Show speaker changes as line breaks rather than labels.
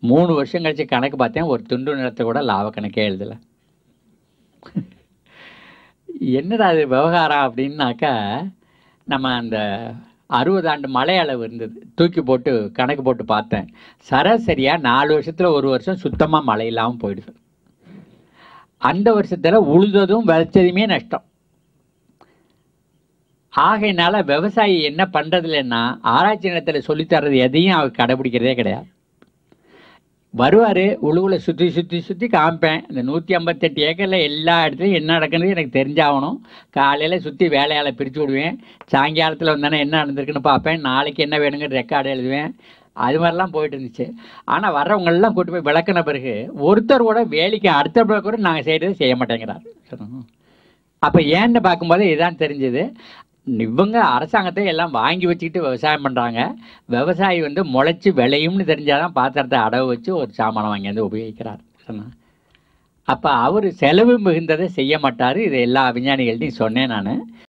3 வருஷம் கழிச்சு கணக்கு பார்த்தேன், ஒரு துண்டு நிலத்தை கூட லாப கணக்கே எழுதலை. என்னடா அது விவகாரம் அப்படின்னாக்கா, நம்ம அந்த 60 ஆண்டு மழை அளவு இருந்தது, தூக்கி போட்டு கணக்கு போட்டு பார்த்தேன். சராசரியாக 4 வருஷத்தில் 1 வருஷம் சுத்தமாக மழை இல்லாமல் போயிடுது. அந்த வருஷத்தில் உழுததும் விளைச்சதுமே நஷ்டம். ஆகையினால விவசாயி என்ன பண்ணுறதில்லைன்னா, ஆராய்ச்சி நிலத்தில் சொல்லித்தர்றது எதையும் அவர் கடைபிடிக்கிறதே கிடையாது. வருவார், உழுவில் சுற்றி சுற்றி சுற்றி காமிப்பேன். இந்த 158 ஏக்கரில் எல்லா இடத்துலையும் என்ன நடக்குது எனக்கு தெரிஞ்சாகணும். காலையில் சுற்றி வேலையால் பிரித்து விடுவேன். சாயங்காலத்தில் வந்தானே என்ன நடந்திருக்குன்னு பார்ப்பேன். நாளைக்கு என்ன வேணுங்கிற ரெக்கார்டு எழுதுவேன். அது மாதிரிலாம் போயிட்டு இருந்துச்சு. ஆனால் வர்றவங்களெல்லாம் கூட்டு போய் விளக்குன பிறகு ஒருத்தர் கூட வேலைக்கு அடுத்த கூட நாங்கள் செய்கிறத செய்ய மாட்டேங்கிறார். அப்போ ஏன்னு பார்க்கும்போது இதுதான் தெரிஞ்சது. இவங்க அரசாங்கத்தை எல்லாம் வாங்கி வச்சுக்கிட்டு விவசாயம் பண்ணுறாங்க. விவசாயி வந்து முளைச்சி விளையும்னு தெரிஞ்சாதான் பாத்திரத்தை அடவு வச்சு ஒரு சாமானை வாங்கி வந்து உபயோகிக்கிறார். அப்போ அவர் செலவு மிகுந்ததை செய்ய மாட்டார். இது எல்லா விஞ்ஞானிகள்ட்டையும் சொன்னேன் நான்.